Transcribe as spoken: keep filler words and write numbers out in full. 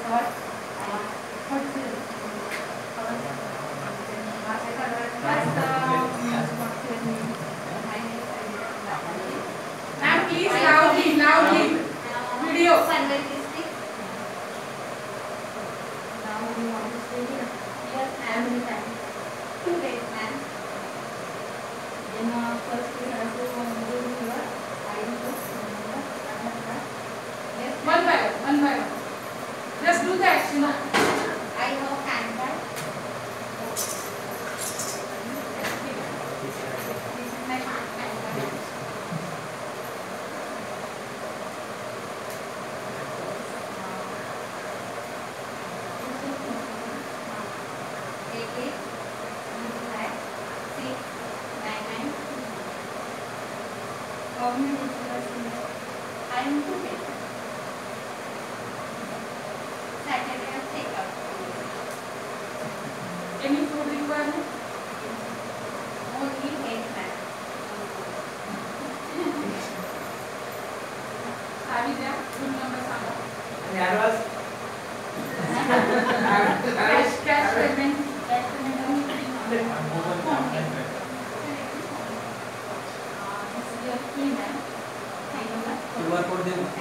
Ma'am, please loudly, loudly. Video. Now we want to stay here. Yes, ma'am. Two days, ma'am. Then uh, first we have to do your I D first. Yes. One by one, one by one. Just do the action. I have PAN card. This is my PAN card. Eight eight five six nine nine. How many days? I am two days. Saturday I take out. Any food requirement? Only eight man. Sabi there, room number Sanga. Advance. Cash, cash payment. Cash payment only phone pay. This is your key, ma'am. Thank you, ma'am. Q R code देऊ.